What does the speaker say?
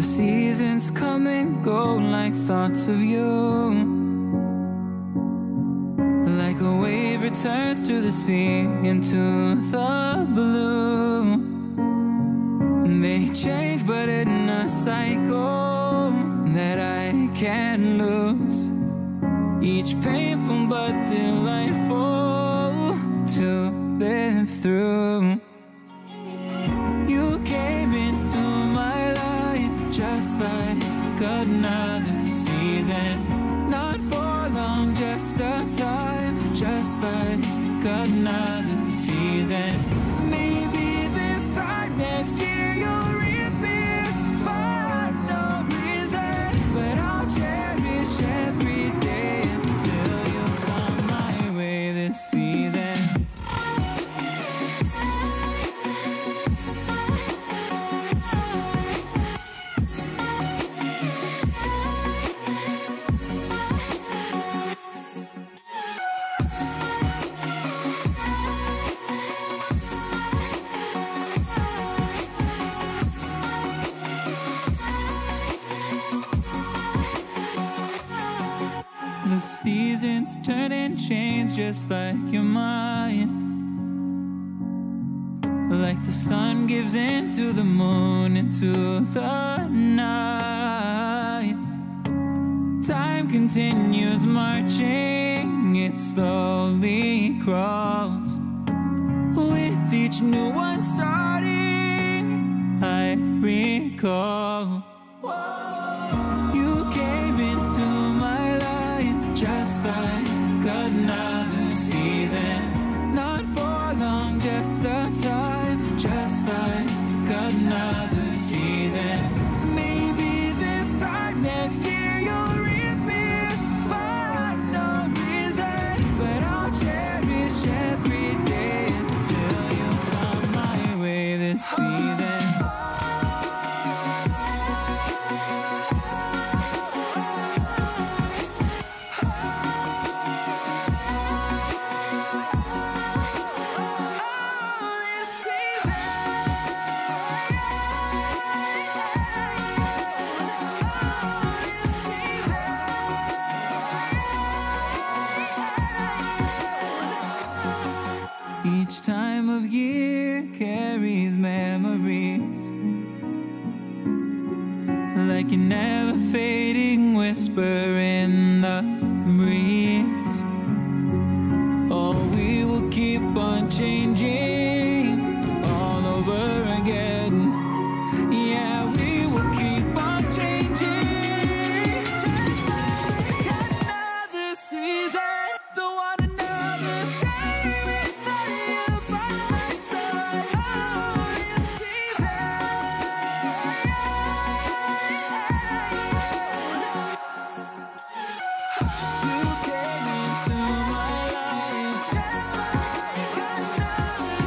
The seasons come and go like thoughts of you. Like a wave returns to the sea, into the blue. They change but in a cycle that I can't lose. Each painful but delightful to live through. You came into my life just like another season. Not for long, just a time, just like another season. Maybe this time next year you'll reappear for no reason, but I'll cherish every day until you come my way this season. The seasons turn and change just like your mind. Like the sun gives into the moon, into the night. Time continues marching, it slowly crawls. With each new one starting, I recall. You came into my life just like another season. Not for long, just a time, just like another season. Maybe this time next year you'll reappear for no reason, but I'll cherish every day until you come my way this season. Each time of year carries memories, like a never fading whisper in the breeze. Oh, we will keep on changing all over again. Yeah, we will keep on changing. Just like another season, don't want another day without you by my side. Oh, this season. You came into my life just like another